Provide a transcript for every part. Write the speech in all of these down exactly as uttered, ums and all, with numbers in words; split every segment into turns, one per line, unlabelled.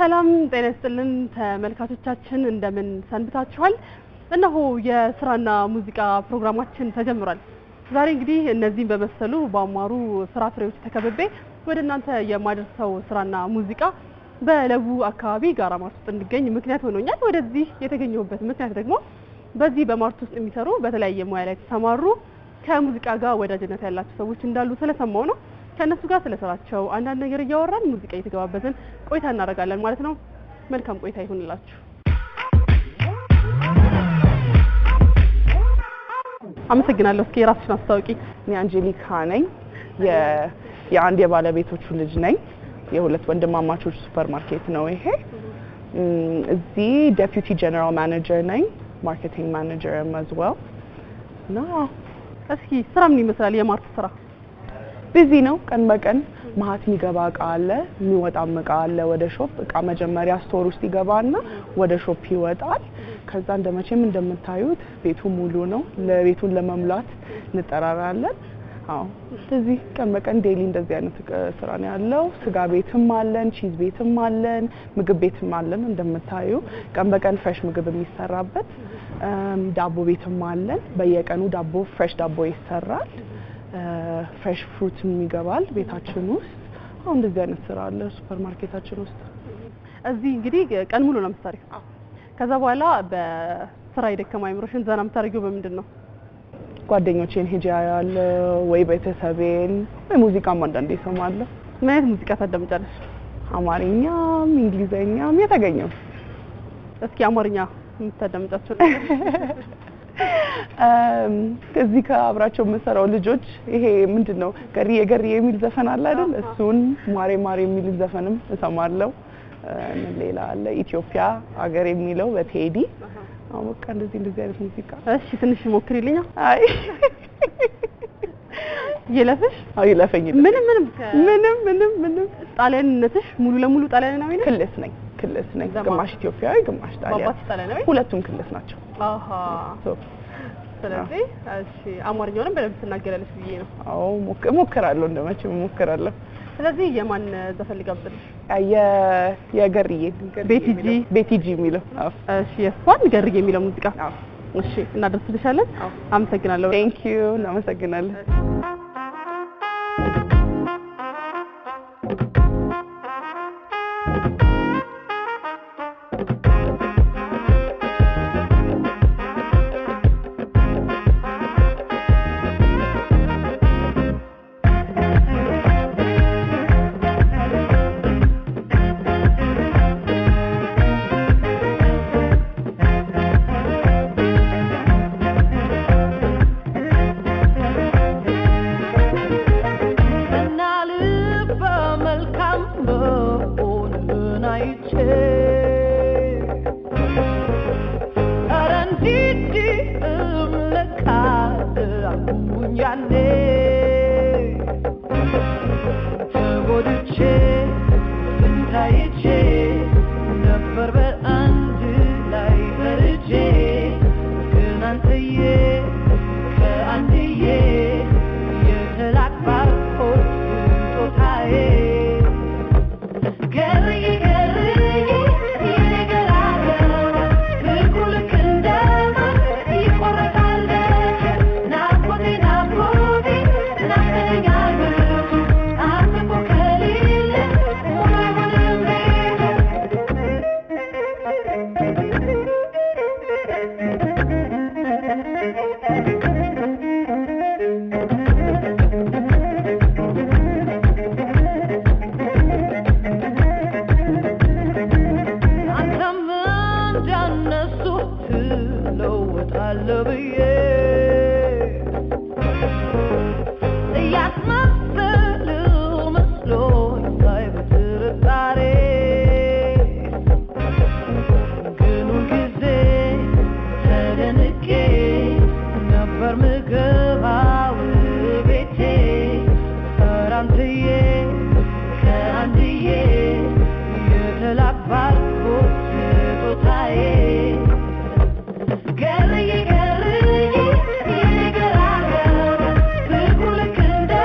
ሰላም ጤና ይስጥልን ተመልካቾቻችን እንደምን ሰንብታችኋል? እነሆ የስራና ሙዚቃ ፕሮግራማችን ተጀምሯል። ዛሬ እንግዲህ እነዚህን በመሰሉ ባማሩ ፍራፍሬዎች ተከብቤ ወደናንተ የማደርሰው ስራና ሙዚቃ በለቡ አካባቢ ጋራ ማርት ውስጥ እንድገኝ ምክንያት ሆኖኛል። ወደዚህ የተገኘሁበት ምክንያት ደግሞ በዚህ በማርት ውስጥ የሚሰሩ በተለያየ ሙያ ላይ ተሰማሩ ከሙዚቃ ጋር ወዳጅነት ያላቸው ሰዎች እንዳሉ ስለሰማው ነው። ከነሱ ጋር ስለሰራቸው አንዳንድ ነገር እያወራን ሙዚቃ እየተገባበዝን ቆይታ እናደርጋለን ማለት ነው። መልካም ቆይታ ይሁንላችሁ። አመሰግናለሁ። እስኪ ራስሽን አስተዋውቂ።
እኔ አንጀሊካ ነኝ። የ የአንድ የባለቤቶቹ ልጅ ነኝ። የሁለት ወንድማማቾች ሱፐርማርኬት ነው ይሄ። እዚህ ዴፒዩቲ ጀነራል ማኔጀር ነኝ፣ ማርኬቲንግ ማኔጀር as well። ና
እስኪ ስራ ምን ይመስላል የማርት ስራ?
ቢዚ ነው። ቀን በቀን ማህት የሚገባ እቃ አለ፣ የሚወጣም እቃ አለ። ወደ ሾፕ እቃ መጀመሪያ ስቶር ውስጥ ይገባና ወደ ሾፕ ይወጣል። ከዛ እንደመቼም እንደምታዩት ቤቱ ሙሉ ነው። ለቤቱን ለመሙላት እንጠራራለን። አዎ ስለዚህ ቀን በቀን ዴይሊ እንደዚህ አይነት ስራ ነው ያለው። ስጋ ቤትም አለን፣ ቺዝ ቤትም አለን፣ ምግብ ቤትም አለን። እንደምታዩ ቀን በቀን ፍሬሽ ምግብ የሚሰራበት ዳቦ ቤትም አለን። በየቀኑ ዳቦ ፍሬሽ ዳቦ ይሰራል። ፍሬሽ ፍሩት የሚገባል ቤታችን ውስጥ። አሁን እንደዚህ አይነት ስራ አለ ሱፐርማርኬታችን ውስጥ።
እዚህ እንግዲህ ቀን ሙሉ ነው የምትሰሪው? ከዛ በኋላ በስራ የደከማ አይምሮሽን ዘና የምታደርጊው በምንድን ነው?
ጓደኞቼን ሄጄ አያለሁ ወይ ቤተሰቤን ወይ ሙዚቃም አንዳንዴ እሰማለሁ።
ምን አይነት ሙዚቃ ታዳምጫለሽ?
አማርኛም እንግሊዘኛም የተገኘው።
እስኪ አማርኛ የምታዳምጫቸው
እም ከዚህ ከአብራቸው መሰራው ልጆች ይሄ ምንድነው ገሪዬ ገሪዬ የሚል ዘፈን አለ አይደል? እሱን ማሬ ማሬ የሚል ዘፈንም እሰማለሁ። ሌላ አለ ኢትዮጵያ ሀገር የሚለው በቴዲ። አሁን በቃ እንደዚህ እንደዚህ አይነት ሙዚቃ። እሺ
ትንሽ ሞክሪልኛ።
አይ
ይለፍሽ?
አይ ይለፈኝ።
ምንም ምንም
ምንም ምንም ምንም
ጣሊያንነትሽ ሙሉ ለሙሉ ጣሊያናዊ ነሽ?
ክልስ ነኝ ክልስ ነኝ። ግማሽ ኢትዮጵያዊ ግማሽ ጣሊያን። ሁለቱም ክልስ ናቸው።
አሃ ስለዚህ እሺ አማርኛውንም በደንብ ትናገራለሽ ብዬ ነው።
አዎ ሞክራለሁ፣ እንደመቼም ሞክራለሁ።
ስለዚህ የማን ዘፈን ልጋብዝልሽ?
የ የገሪዬ
ቤቲጂ
ቤቲጂ የሚለው።
እሺ የሷን ገሪዬ የሚለው ሙዚቃ። እሺ እናደርስልሻለን። አመሰግናለሁ።
ቴንክ ዩ። እናመሰግናለን።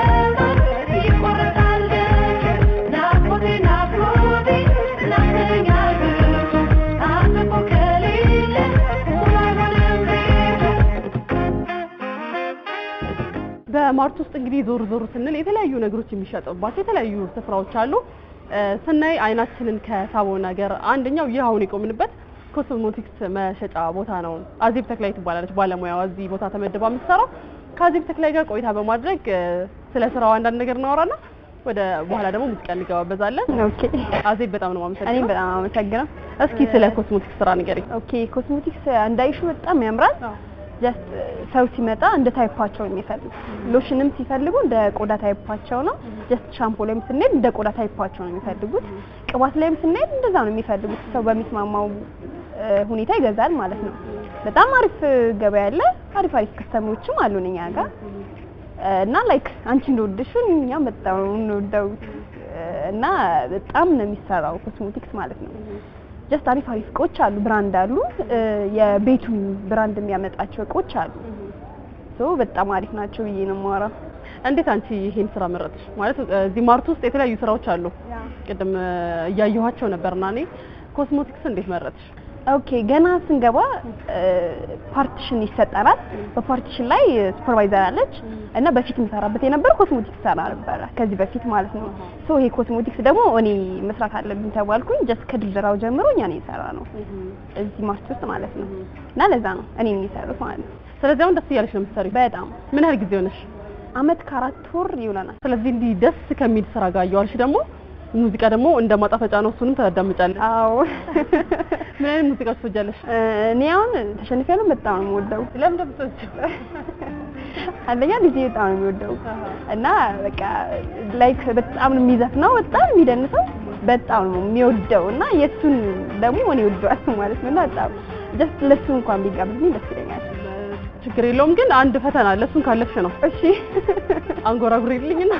Nothing
ማርት ውስጥ እንግዲህ ዞር ዞር ስንል የተለያዩ ነገሮች የሚሸጡባቸው የተለያዩ ስፍራዎች አሉ ስናይ አይናችንን ከሳበው ነገር አንደኛው ይህ አሁን የቆምንበት ኮስሞቲክስ መሸጫ ቦታ ነው አዜብ ተክላይ ትባላለች ባለሙያዋ እዚህ ቦታ ተመድባ የምትሰራው ከአዜብ ተክላይ ጋር ቆይታ በማድረግ ስለ ስራው አንዳንድ ነገር እናወራና ወደ በኋላ ደግሞ ሙዚቃ እንገባበዛለን ኦኬ አዜብ በጣም ነው ማመሰግነው
እኔም በጣም አመሰግናለሁ
እስኪ ስለ ኮስሞቲክስ ስራ ንገሪ
ኦኬ ኮስሞቲክስ እንዳይሹ በጣም ያምራል ጀስት ሰው ሲመጣ እንደ ታይፓቸው ነው የሚፈልጉ ሎሽንም ሲፈልጉ እንደ ቆዳ ታይፓቸው ነው ጀስት ሻምፖ ላይም ስንሄድ እንደ ቆዳ ታይፓቸው ነው የሚፈልጉት ቅባት ላይም ስንሄድ እንደዛ ነው የሚፈልጉት ሰው በሚስማማው ሁኔታ ይገዛል ማለት ነው በጣም አሪፍ ገበያ አለ አሪፍ አሪፍ ከስተመሮችም አሉን እኛ ጋር እና ላይክ አንቺ እንደወደድሽው እኛ በጣም እንደወደው እና በጣም ነው የሚሰራው ኮስሞቲክስ ማለት ነው ጀስት አሪፍ አሪፍ እቃዎች አሉ ብራንድ አሉ የቤቱ ብራንድ የሚያመጣቸው እቃዎች አሉ ሶ በጣም አሪፍ ናቸው ብዬ ነው የማወራው
እንዴት አንቺ ይሄን ስራ መረጥሽ ማለት እዚህ ማርት ውስጥ የተለያዩ ስራዎች አሉ ቅድም እያየኋቸው ነበርና እኔ ኮስሞቲክስ እንዴት መረጥሽ
ኦኬ ገና ስንገባ ፓርቲሽን ይሰጣናል በፓርቲሽን ላይ ሱፐርቫይዘር አለች እና በፊት ምሰራበት የነበር ኮስሞቲክስ ሰራ ነበር ከዚህ በፊት ማለት ነው ሶ ይሄ ኮስሞቲክስ ደግሞ እኔ መስራት አለብኝ ተባልኩኝ ጀስት ከድልደራው ጀምሮ እኛ ነኝ ሰራ ነው እዚህ ማርት ውስጥ ማለት ነው እና ለዛ ነው እኔ ነኝ ሰራው ማለት ነው
ስለዚህ አሁን ደስ እያለሽ ነው የምትሰሪው
በጣም
ምን ያህል ጊዜ ሆነሽ
አመት ከአራት ወር ይሆናል
ስለዚህ እንዲህ ደስ ከሚል ስራ ጋር ያዋልሽ ደግሞ ሙዚቃ ደግሞ እንደማጣፈጫ ነው እሱንም ታዳምጫለሽ
አዎ
ምን አይነት ሙዚቃ ትወጃለሽ
እኔ አሁን ተሸንፈያለሁ በጣም ነው የምወደው
ለምን እንደምትወጂው
አንደኛ ዲጄ በጣም ነው የምወደው እና በቃ ላይክ በጣም ነው የሚዘፍነው በጣም የሚደንሰው በጣም ነው የሚወደው እና የሱን ደግሞ እኔ ወደዋለሁ ማለት ነው እና በጣም ጀስት ለሱ እንኳን ቢጋብዝኝ ደስ ይለኛል
ችግር የለውም ግን አንድ ፈተና ለሱን ካለፍሽ ነው
እሺ
አንጎራጉሪልኝና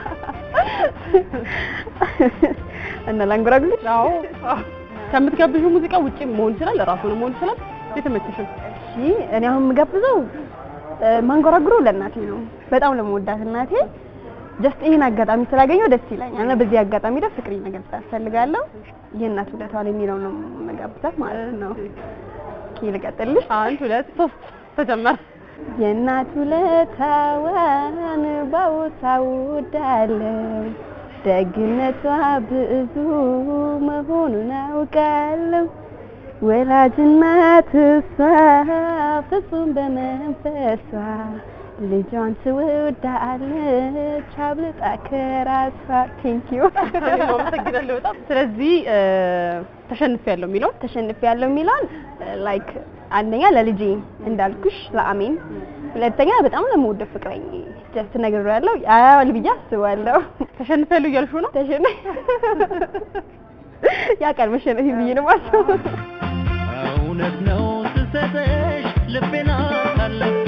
እና ላንጎራጉሪልሽ
አዎ ከምትጋብዡ ሙዚቃ ውጪ መሆን ይችላል ራሱን መሆን ይችላል የተመቸሽው
እሺ እኔ አሁን የምጋብዘው ማንጎራጉረው ለእናቴ ነው በጣም ለምወዳት እናቴ ጀስት ይሄን አጋጣሚ ስላገኘው ደስ ይለኛል እና በዚህ አጋጣሚ ደስ ፍቅሬን መግለጽ ፈልጋለሁ የእናት ውለታዋን የሚለው ነው መጋብዛት ማለት ነው ኦኬ ልቀጥልሽ
አንድ ሁለት ሶስት ተጀመረ
የእናት ውለታዋን ባውሳው ዳለው ደግነቷ ብዙ መሆኑን አውቃለሁ ወላጅ እናት እሷ ፍጹም በመንፈሷ ልጇን ትወዳለች አብልጣ ከራሷ ቴንኪዩ
አመሰግናለሁ በጣም ስለዚህ ተሸንፌያለሁ የሚለው
ተሸንፌያለሁ የሚለው ላይክ አንደኛ ለልጄ እንዳልኩሽ ለአሜን ሁለተኛ በጣም ለምወደው ፍቅረኝ ጀስት ነግሬያለሁ አዎ ልብያ አስባለሁ
ተሸንፌያለሁ እያልሽ ነው
ተሸንፌ ያ ቃል መሸነፍ ብዬ ነው ማለት
እውነት ነው ስሰጥሽ ልቤና ታለፌ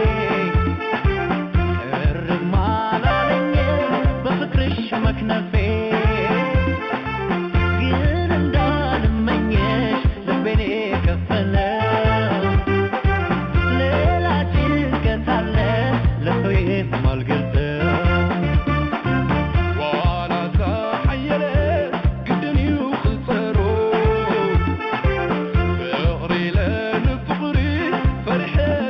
እርም አላለኝም በፍቅርሽ መክነፌ ግን እንዳልመኘሽ ልቤኔ ከፈለው ሌላ ጭንቀት አለ ለሰው የማልገልጸው فرحة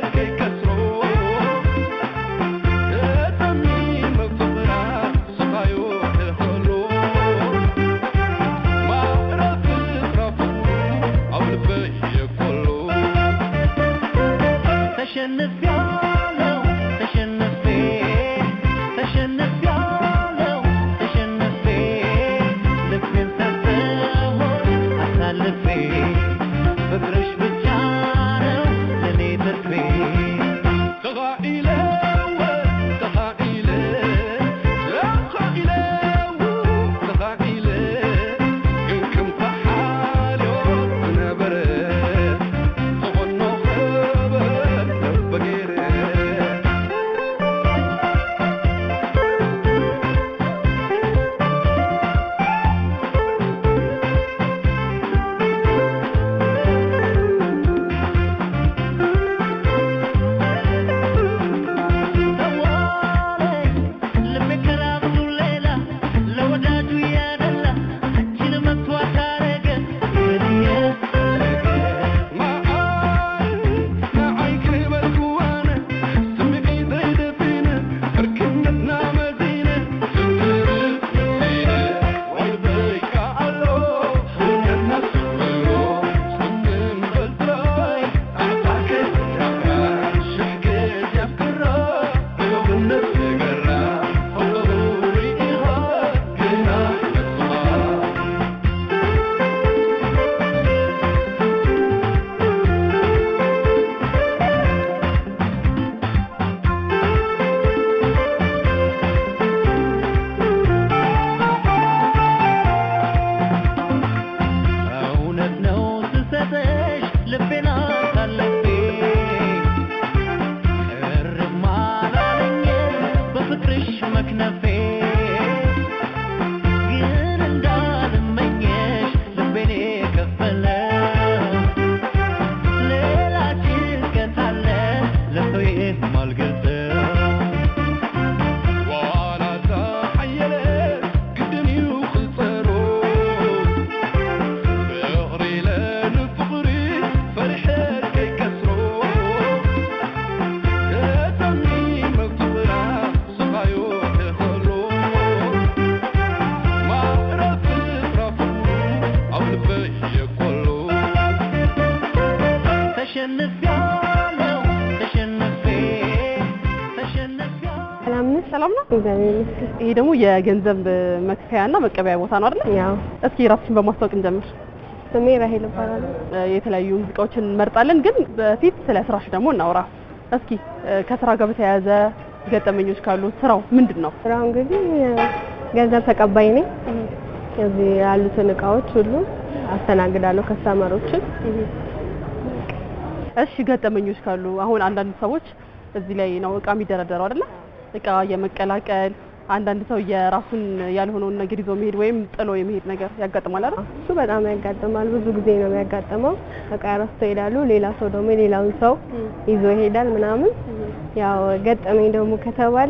እግዚአብሔር ይመስገን።
ይሄ ደግሞ የገንዘብ መክፈያና መቀበያ ቦታ ነው አይደል?
ያው
እስኪ ራስሽን በማስተዋወቅ እንጀምር።
ስሜ ራሄል እባላለሁ።
የተለያዩ ሙዚቃዎችን እንመርጣለን፣ ግን በፊት ስለ ስራሽ ደግሞ እናውራ። እስኪ ከስራ ጋር በተያያዘ ገጠመኞች ካሉ ስራው ምንድነው?
ስራው እንግዲህ ገንዘብ ተቀባይ ነኝ። እዚህ ያሉትን እቃዎች ሁሉ አስተናግዳለሁ ከስተመሮችን።
እሺ ገጠመኞች ካሉ አሁን አንዳንድ ሰዎች እዚህ ላይ ነው እቃ የሚደረደረው አይደለ? እቃ የመቀላቀል አንዳንድ ሰው የራሱን ያልሆነውን ነገር ይዞ መሄድ ወይም ጥሎ የመሄድ ነገር ያጋጥማል አይደል?
እሱ በጣም ያጋጥማል። ብዙ ጊዜ ነው የሚያጋጥመው። እቃ ረስተው ይሄዳሉ። ሌላ ሰው ደግሞ ሌላውን ሰው ይዞ ይሄዳል ምናምን። ያው ገጠመኝ ደግሞ ከተባለ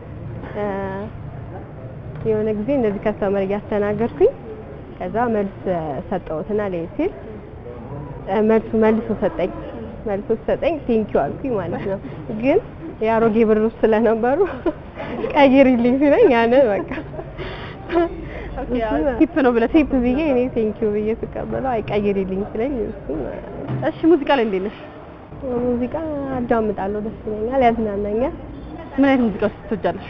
የሆነ ጊዜ እንደዚህ ከስተመር እያስተናገድኩኝ ከዛ መልስ ሰጠሁትና ላይ ሲል መልሱ መልሶ ሰጠኝ። መልሶ ሰጠኝ ቴንኪው አልኩኝ ማለት ነው። ግን ያሮጌ ብር ስለነበሩ ቀይሪልኝ ሲለኝ ያን በቃ
ቲፕ ነው ብለህ
ቲፕ ብዬ እኔ ቴንኪው ብዬ ተቀበለው አይቀይሪልኝ ሲለኝ እሱ።
እሺ ሙዚቃ ላይ እንዴት ነሽ?
ሙዚቃ አዳምጣለሁ፣ ደስ ይለኛል፣ ያዝናናኛል።
ምን አይነት ሙዚቃዎች ትወጃለሽ?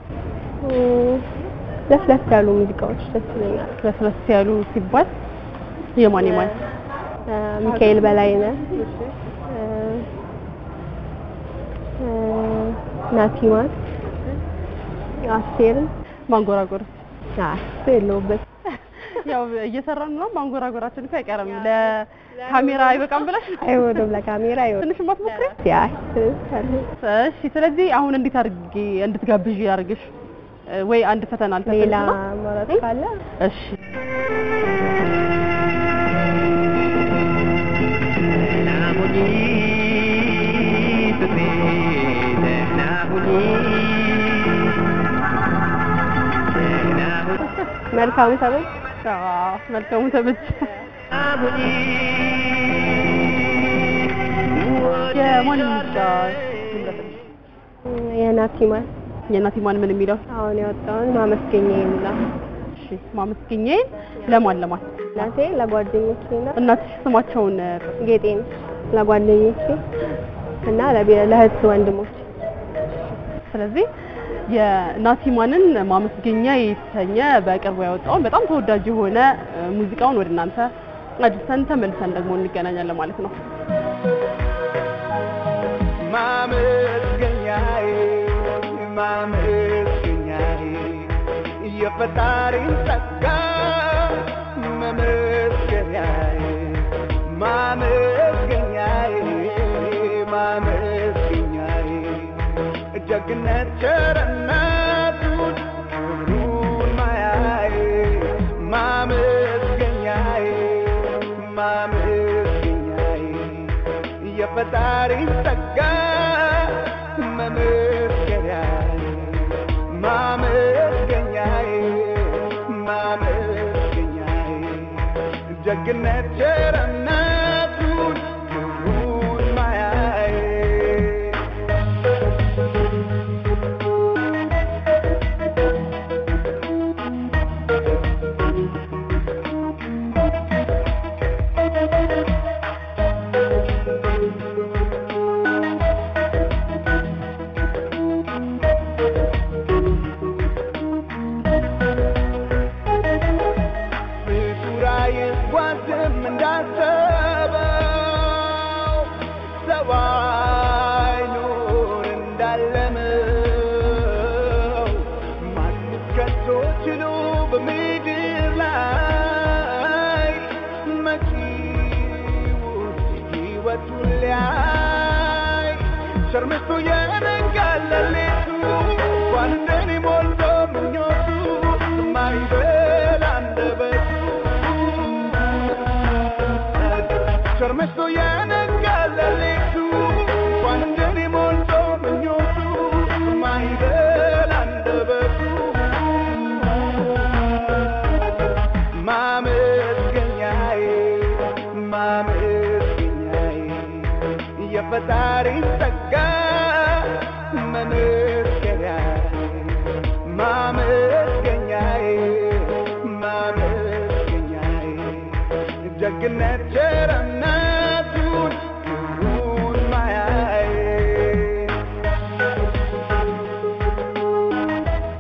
ለስለስ ያሉ ሙዚቃዎች ደስ ይለኛል።
ለስለስ ያሉ ሲባል የማን የማን?
ሚካኤል በላይነህ፣ ናቲማን፣ አስቴር፣
ማንጎራጎር።
አይ የለውበት
ያው እየሰራን ነው። ማንጎራጎራችን እኮ አይቀርም። ለካሜራ አይበቃም ብለሽ?
አይወደም፣ ለካሜራ አይወደም።
ትንሽ ማትሞክሪ?
ያ
እሺ። ስለዚህ አሁን እንዴት አድርጌ እንድትጋብዥ ያርግሽ? ወይ አንድ ፈተና አልፈተንሽ
ሌላ
ነው?
ማለት ካለ
እሺ።
መልካሙ ተመች።
አዎ መልካሙ ተመች። የማን ሙዚቃ ልምረጥልሽ?
የናቲማን
የናቲማን ምን የሚለው?
አሁን ያወጣውን ማመስገኛዬ ይላል።
እሺ ማመስገኛዬን ለማን ለማን?
እናቴ፣ ለጓደኞቼ እና
እናትሽ ስማቸውን
ጌጤን፣ ለጓደኞቼ እና ለእህት ወንድሞች።
ስለዚህ የናቲማንን ማመስገኛ የተሰኘ በቅርቡ ያወጣውን በጣም ተወዳጅ የሆነ ሙዚቃውን ወደ እናንተ አድርሰን ተመልሰን ደግሞ እንገናኛለን ማለት ነው።
ማመስገኛዬ ማመስገኛዬ የፈጣሪን ጸጋ ማመስገኛዬ ማመስገኛዬ ማመስገኛዬ ደግነት ቸርነቱን ክብሩን ማያዬ ማመስገኛዬ ማመስገኛዬ የፈጣሪን ጸጋ ማመስገኛዬ ማመስገኛዬ ማመስገኛዬ ደግነት ቸርነቱን ክብሩን ማያዬ ሸርምቱ የነጋለሌቱ ዋንደኔ ሞልቶ ምኞቱ ማይበል አንደበቱ ሸርምቱ የነጋለሌቱ ዋንደኔ ሞልቶ ምኞቱ ማይበል አንደበቱ ማመስገኛዬ ማመስገኛዬ የፈጣሪን ጸጋ ማመስገኛዬ ማመስገኛዬ ማመስገኛዬ ደግነት ቸርነቱን ክብሩን ማያዬ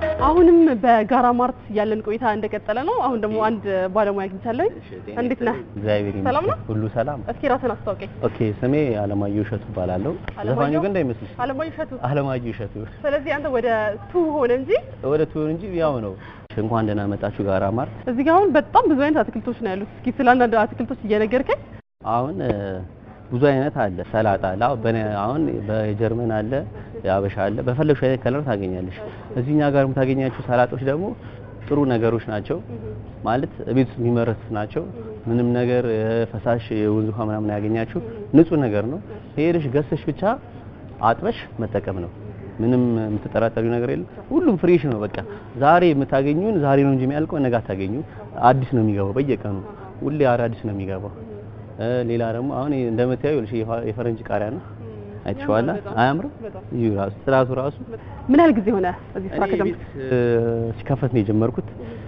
በጋራ ማርት ያለን ቆይታ እንደቀጠለ ነው። አሁን ደግሞ አንድ ባለሙያ አግኝቻለሁ። እንዴት ነህ?
እግዚአብሔር ይመስገን።
ሰላም ነው?
ሁሉ ሰላም።
እስኪ ራስህን አስተዋውቀኝ።
ኦኬ፣ ስሜ አለማየሁ እሸቱ እባላለሁ። ዘፋኙ ግን እንዳይመስልሽ።
አለማየሁ እሸቱ።
አለማየሁ እሸቱ።
ስለዚህ አንተ ወደ ቱ ሆነ እንጂ
ወደ ቱ እንጂ ያው ነው። እንኳን ደህና መጣችሁ ጋራ ማርት።
እዚህ ጋር አሁን በጣም ብዙ አይነት አትክልቶች ነው ያሉት። እስኪ ስለ አንዳንድ አትክልቶች እየነገርከኝ።
አሁን ብዙ አይነት አለ። ሰላጣ አለ። አሁን በጀርመን አለ፣ ያበሻ አለ። በፈለግሽው አይነት ከለር ታገኛለሽ። እዚህኛ ጋር የምታገኛቸው ሰላጦች ደግሞ ጥሩ ነገሮች ናቸው ማለት ቤት ውስጥ የሚመረቱት ናቸው። ምንም ነገር ፈሳሽ የወንዝ ውሃ ምናምን ያገኛችሁ ንጹህ ነገር ነው። ሄደሽ ገዝተሽ ብቻ አጥበሽ መጠቀም ነው። ምንም የምትጠራጠሪው ነገር የለም። ሁሉም ፍሬሽ ነው። በቃ ዛሬ የምታገኙን ዛሬ ነው እንጂ የሚያልቀው ነገ አታገኙ። አዲስ ነው የሚገባው በየቀኑ ሁሌ አዲስ ነው የሚገባው። ሌላ ደግሞ አሁን እንደምታዩ የፈረንጅ ቃሪያ ነው። አይተሽዋል? አያምርም? እዩ ራሱ ስራቱ ራሱ
ምን ያህል ጊዜ ሆነ እዚህ ስራ ከጀመርክ?
ሲከፈት ነው የጀመርኩት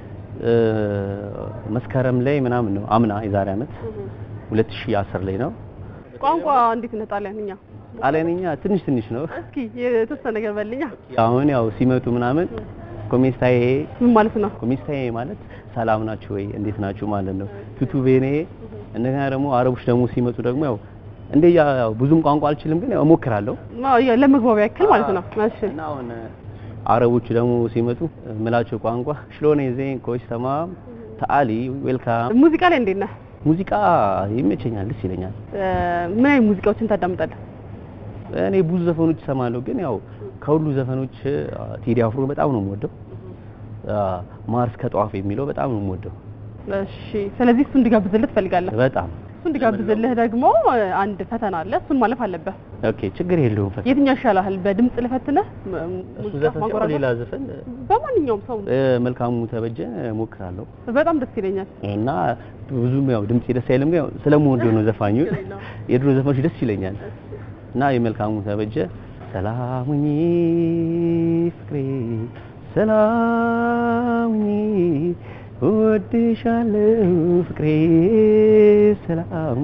መስከረም ላይ ምናምን ነው አምና የዛሬ አመት ሁለት ሺህ አስር ላይ ነው።
ቋንቋ እንዴት ነው? ጣሊያንኛ
ጣሊያንኛ ትንሽ ትንሽ ነው።
እስኪ የተወሰነ ነገር በልኛ።
አሁን ያው ሲመጡ ምናምን ኮሜስታዬ
ምን ማለት ነው?
ኮሜስታዬ ማለት ሰላም ናችሁ ወይ እንዴት ናችሁ ማለት ነው። ቱቱ ቤኔ። እንደገና ደግሞ አረቦች ደግሞ ሲመጡ ደግሞ ያው እንደ ያው ብዙም ቋንቋ አልችልም ግን ያው እሞክራለሁ።
አዎ ለመግባቢያ ያክል ማለት ነው። እሺ።
እና አሁን አረቦቹ ደግሞ ሲመጡ ምላቸው ቋንቋ ሽሎኔ ዜን ኮች ተማም ታሊ ዌልካም።
ሙዚቃ ላይ እንዴት ነህ?
ሙዚቃ ይመቸኛል፣ ደስ ይለኛል።
ምን አይነት ሙዚቃዎችን ታዳምጣለህ?
እኔ ብዙ ዘፈኖች እሰማለሁ ግን ያው ከሁሉ ዘፈኖች ቴዲ አፍሮ በጣም ነው የምወደው። ማርስ ከጧፍ የሚለው በጣም ነው የምወደው።
እሺ። ስለዚህ እሱን እንዲጋብዝልህ ትፈልጋለህ?
በጣም
እሱን እንዲጋብዝልህ ደግሞ አንድ ፈተና አለ። እሱን ማለፍ አለብህ።
ኦኬ፣ ችግር የለውም። ፈተና
የትኛው ይሻላል? በድምጽ ልፈትነህ?
ሙዚቃ ማቆራረጥ ሌላ ዘፈን
በማንኛውም ሰው
መልካሙ ተበጀ እሞክራለሁ።
በጣም ደስ ይለኛል።
እና ብዙም ያው ድምጽ ደስ አይልም ግን ስለምወደው ነው ዘፋኙ። የድሮ ዘፈኖች ደስ ይለኛል። እና የመልካሙ ተበጀ ሰላሙኝ ፍቅሬ ሰላሙኝ ወድሻለሁ ፍቅሬ ሰላም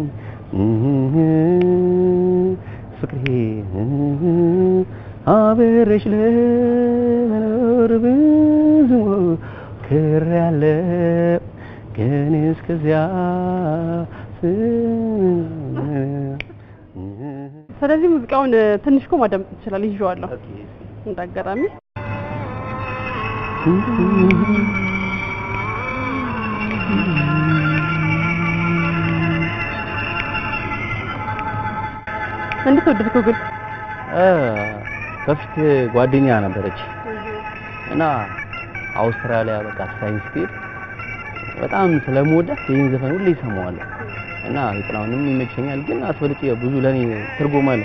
ፍቅሬ አብረሽ ለመኖር ብዙ ሞክሬያለሁ ግን እስከዚያ
ስለዚህ ሙዚቃውን ትንሽ እኮ ማዳመጥ ይችላል። ይዤዋለሁ እንዳጋጣሚ እንዴት ወደድከው ግን?
በፊት ጓደኛ ነበረች እና አውስትራሊያ በቃ ሳይንስ ስትሄድ በጣም ስለምወዳት ይሄን ዘፈን ሁሌ እሰማዋለሁ እና የጥላሁንም ይመቸኛል ግን አስበልጬ ብዙ ለኔ ትርጉም አለ።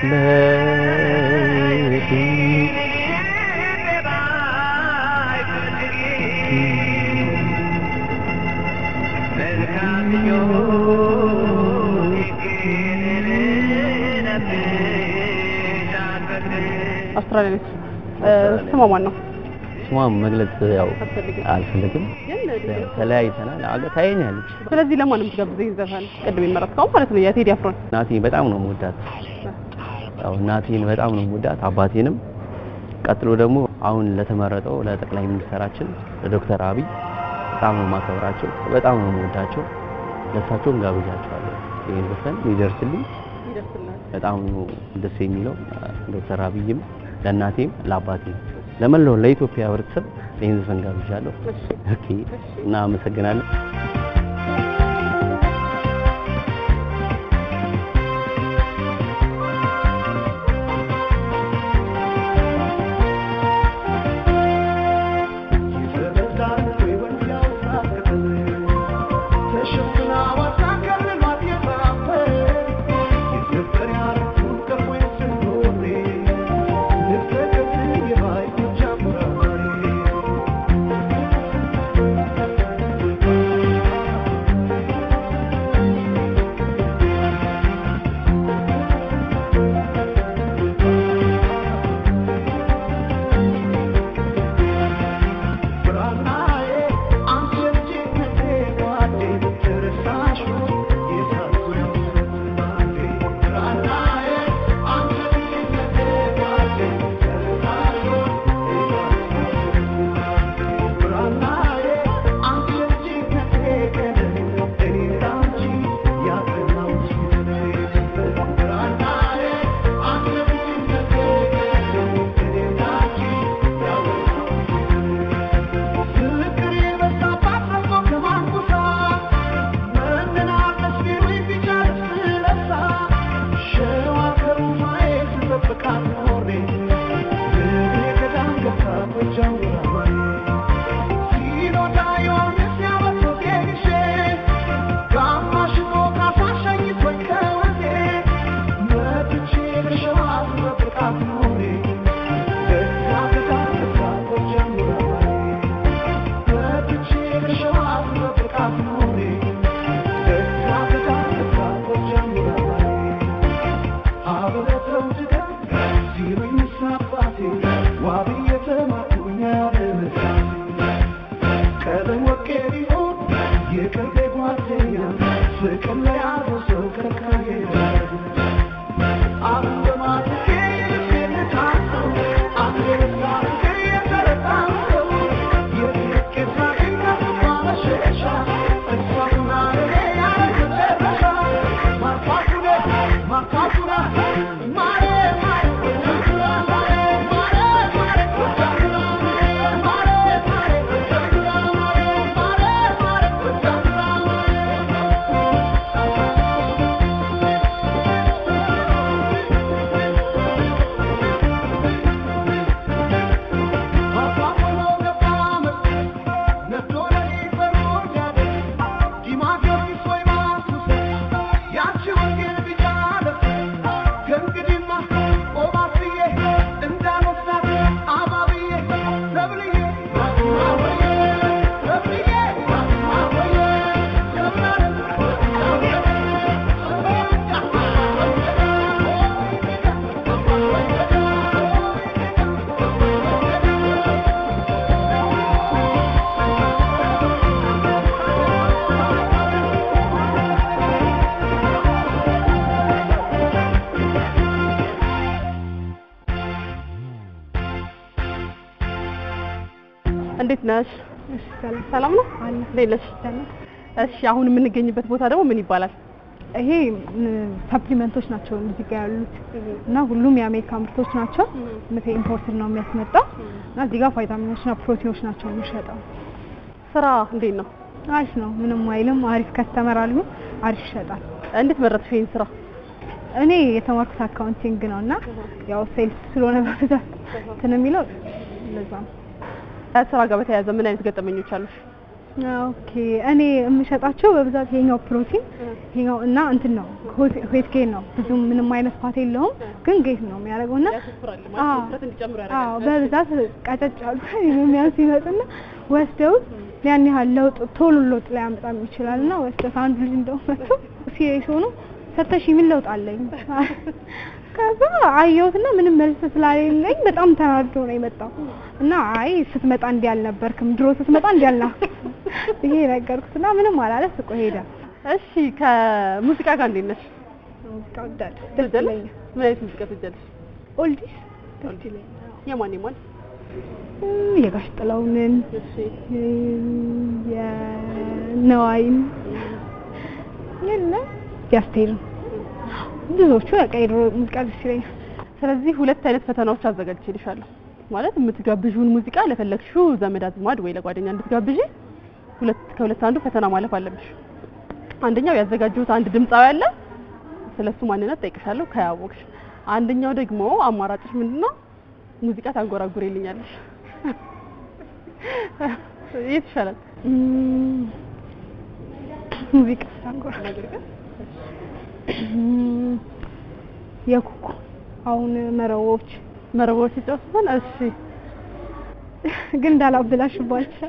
አውስትራሊያ ስሟ ማን ነው?
ስሟ መግለጽ ያው አልፈልግም። ተለያይተናል። አገ ታየኛለች።
ስለዚህ ለማን ነው የምትጋብዘኝ ዘፈን? ቅድም የመረጥከው ማለት ነው የቴዲ አፍሮን።
እናቴን በጣም ነው የምወዳት። ያው እናቴን በጣም ነው የምወዳት፣ አባቴንም። ቀጥሎ ደግሞ አሁን ለተመረጠው ለጠቅላይ ሚኒስትራችን ለዶክተር አብይ በጣም ነው የማከብራቸው፣ በጣም ነው የምወዳቸው። ለእሳቸውም ጋብዣቸዋለሁ። ይሄን ዘፈን ይደርስልኝ በጣም ነው ደስ የሚለው። ዶክተር አብይም ለእናቴም ለአባቴም ለመላው ለኢትዮጵያ ህብረተሰብ ይሄን ዘፈን ጋብዣለሁ። ኦኬ እና አመሰግናለሁ።
Thank you. የቅርቤ ጓደኛ ፍቅር ላይ አብሶ ከካዬ አሁን በማትኬ ልቤን ታሰው አንዴ ሳርኬ የተረታሰው የፍቅር ሳቅና ማመሸሻ እሷና እኔ ያለመጨረሻ ማርፋቱነ ማርፋቱና ማሬ ማሬ ወተቱና ማሬ ማሬ ማሬ ወተቱና ማሬ ማሬ ማሬ ወተቱና ማሬ ማሬ ማሬ ወተቱና
እንዴት ነሽ?
እሺ ሰላም
ሰላም ነው
አለ
እንዴት ነሽ?
ሰላም።
እሺ አሁን የምንገኝበት ቦታ ደግሞ ምን ይባላል?
ይሄ ሰፕሊመንቶች ናቸው እዚህ ጋር ያሉት እና ሁሉም የአሜሪካ ምርቶች ናቸው። ምት ኢምፖርት ነው የሚያስመጣው እና እዚህ ጋር ቫይታሚኖችና ፕሮቲኖች ናቸው የሚሸጠው።
ስራ እንዴት ነው?
አሪፍ ነው፣ ምንም አይልም። አሪፍ ከስተመር አሉ፣ አሪፍ ይሸጣል።
እንዴት መረጥሽ ይሄን ስራ?
እኔ የተማርኩት አካውንቲንግ ነው እና ያው ሴልስ ስለሆነ በብዛት እንትን የሚለው ለዛ ነው።
ከስራ ጋር በተያያዘ ምን አይነት ገጠመኞች አሉሽ?
ኦኬ እኔ የምሸጣቸው በብዛት ይሄኛው ፕሮቲን ይሄኛው እና እንትን ነው ዌት ጌን ነው። ብዙም ምንም አይነት ፋት የለውም ግን ጌት ነው የሚያደርገውና አዎ በብዛት ቀጨጭ ያሉ የሚያንስ ይመጣና ወስደው ያን ያህል ለውጥ ቶሎ ለውጥ ላይ ያመጣም ይችላልና ወስደው አንድ ልጅ እንደው መጥቶ ሲሪየስ ሆኖ ሰተሽ ምን ለውጥ አለኝ ከዛ አየሁትና ምንም መልስ ስላሌለኝ በጣም ተናዶ ነው የመጣው እና አይ ስትመጣ እንዲህ አልነበርክም ድሮ ስትመጣ እንዲህ አልነበርክም ይሄ ነገርኩትና ምንም አላለ ስቆ ሄደ።
እሺ ከሙዚቃ ጋር እንዴት ነሽ?
ሙዚቃ ወዳድ
ደስ ይለኛል። ምን አይነት ሙዚቃ ትወጃለሽ?
ኦልዲስ ደስ ይለኛል።
የማን የማን?
የጋሽ ጥላሁንን
እሺ
የነዋይን የለ ያስቴርን ብዙዎቹ የቀይሮ ሙዚቃ ደስ ይለኛል።
ስለዚህ ሁለት አይነት ፈተናዎች አዘጋጅቼልሻለሁ። ማለት የምትጋብዥውን ሙዚቃ ለፈለግሽው ዘመድ አዝማድ ወይ ለጓደኛ እንድትጋብዢ ሁለት ከሁለት አንዱ ፈተና ማለፍ አለብሽ። አንደኛው ያዘጋጀሁት አንድ ድምጻዊ አለ፣ ስለሱ ማንነት ጠይቅሻለሁ ከያወቅሽ። አንደኛው ደግሞ አማራጭሽ ምንድነው? ሙዚቃ ታንጎራጉሪልኛለሽ። የት ይሻላል?
ሙዚቃ ታንጎራጉሪ የኩኩ አሁን መረቦች
መረቦች ይጫወታል። እሺ
ግን እንዳላብላሽባቸው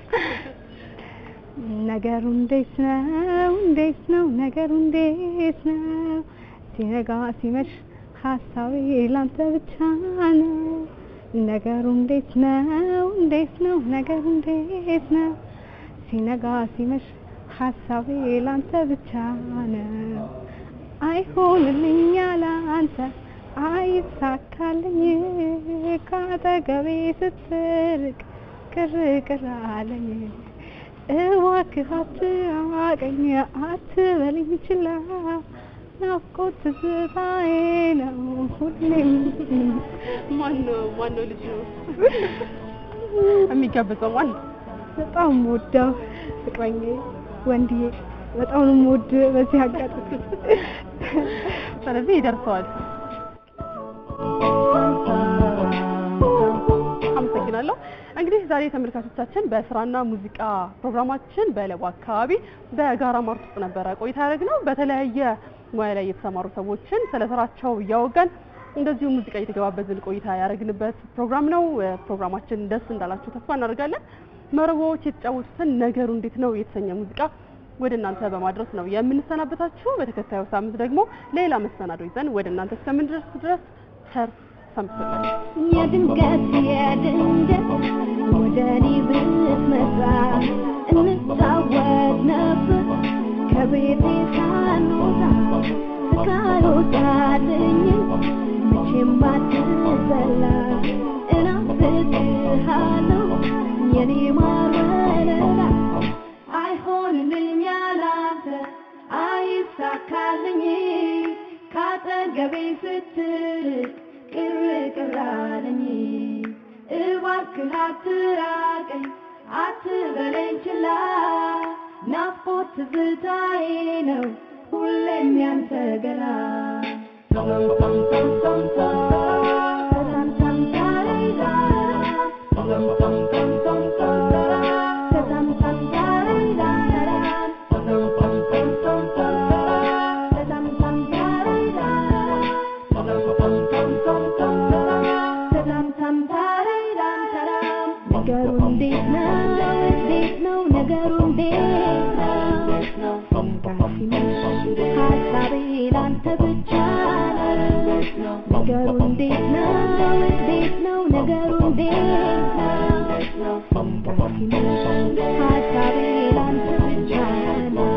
ነገሩ እንዴት ነው እንዴት ነው ነገሩ እንዴት ነው ሲነጋ ሲመሽ ሀሳቤ ላንተ ብቻ ነው ነገሩ እንዴት ነው እንዴት ነው ነገሩ እንዴት ነው ሲነጋ ሲመሽ ሀሳቤ ላንተ ብቻ ነው አይሆንልኝ ያላንተ አይሳካልኝ ካጠገቤ ስትርቅ ቅር ቅር አለኝ እባክህ አትራቀኝ አትበለኝ ችላ ናፍቆት ትዝታዬ ነው ሁሌም።
ማነው ማነው ልጅ ነው የሚጋበዘው? ማን?
በጣም የምወደው ፍቅረኛዬ ወንድዬ በጣም ነው የምወደው በዚህ አጋጣሚ።
ስለዚህ ይደርሰዋል። አመሰግናለሁ። እንግዲህ ዛሬ ተመልካቾቻችን በስራና ሙዚቃ ፕሮግራማችን በለቡ አካባቢ በጋራ ማርት ውስጥ ነበረ ቆይታ ያደረግነው። በተለያየ ሙያ ላይ የተሰማሩ ሰዎችን ስለ ስራቸው እያወጋን እንደዚሁ ሙዚቃ እየተገባበዝን ቆይታ ያደረግንበት ፕሮግራም ነው። ፕሮግራማችን ደስ እንዳላችሁ ተስፋ እናደርጋለን። መረቦች የተጫወቱትን ነገሩ እንዴት ነው የተሰኘ ሙዚቃ ወደ እናንተ በማድረስ ነው የምንሰናበታችሁ። በተከታዩ ሳምንት ደግሞ ሌላ መሰናዶ ይዘን ወደ እናንተ እስከምንደርስ ድረስ ቸር ሰንብቱ።
የድንገት የድንገት ወደ እኔ ብትመጣ እንታወቅ ነበር ከቤቴ ሳልወጣ ስካልወጣልኝ መቼም አትበላ እናፍቅሃለሁ የኔ ማር ወለላ አይሆንልኝ ያላንተ አይሳካልኝ ካጠገቤ ስትርቅ ቅር ቅር አለኝ እባክህ አትራቀኝ አትበለኝ ችላ ናፍቆት ትዝታዬ ነው ሁሌም ያንተ ገላ ሰላም ሰላም ሰላም ሰላም ሰላም ታሬዳ ሰላም ሰላም ሰላም ሰላም ሰላም ታሬዳ ሰላም ሰላም ሰላም ሰላም ሰላም ታሬዳ ሰላም ሰላም ሰላም ሰላም ሰላም ታሬዳ ነገሩ እንዴት ነው እንዴት ነው ነገሩ እንዴት ነው ሀሳቤ ላንተ ብቻ ነው ነገሩ እንዴት ነው እንዴት ነው ነገሩ እንዴት ነው ሀሳቤ ላንተ ብቻ ነው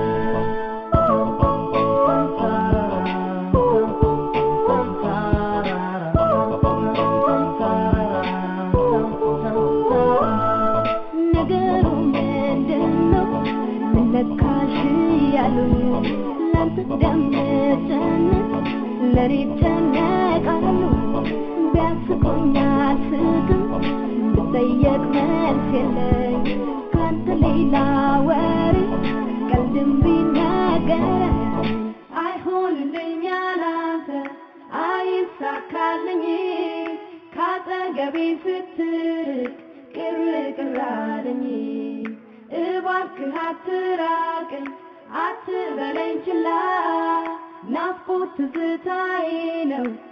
ነገሩ ምንድነው ምነካሽ ያሉኝ ላንተ ደምጨነቅ ለኔ ጨነቃሉ ቢያስቆኝ አልስቅም ብጠየቅ መልስ የለኝ ካንተ ሌላ ወሬ ቀልድም ቢነገረኝ አይሆንልኝ ያላንተ አይሳካልኝ ካጠገቤ ስትርቅ ቅር ቅር አለኝ እባክህ አትራቀኝ አትበለኝ ችላ ናፍቆት ትዝታዬ ነው